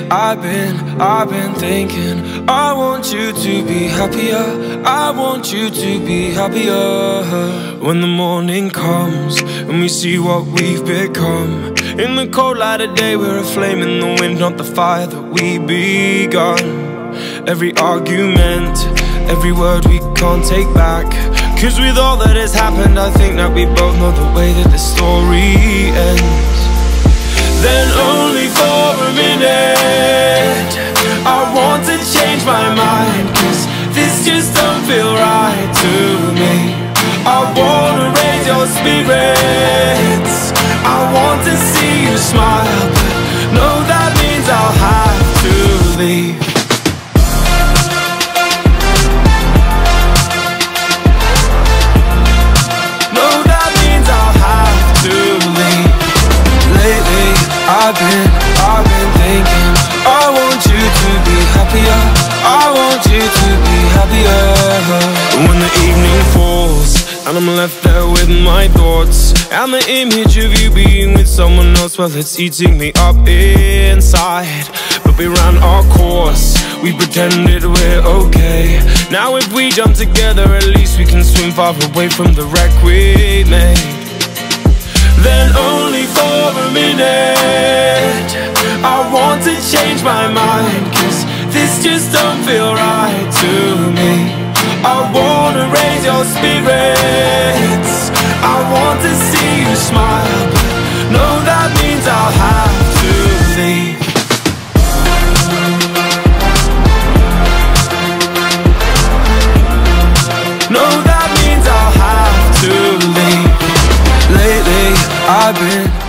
I've been thinking, I want you to be happier, I want you to be happier. When the morning comes and we see what we've become, in the cold light of day we're a flame in the wind, not the fire that we begun. Every argument, every word we can't take back, 'cause with all that has happened I think that we both know the way that the story ends. Then only for a minute I want to change my mind, 'cause this just don't feel right to me. I wanna raise your spirits, I want to see you smile, but no, that means I'll have to leave. No, that means I'll have to leave. Lately I've been thinking, I want you to be happier, I want you to be happier. When the evening falls and I'm left there with my thoughts, and the image of you being with someone else, well, it's eating me up inside. But we ran our course, we pretended we're okay. Now if we jump together, at least we can swim far away from the wreck we made. Then only for a minute I want to change my mind, 'cause this just don't feel right to me. I wanna raise your spirits, I want to see you smile, but no, that means I'll have to leave. No, that means I'll have to leave. Lately I've been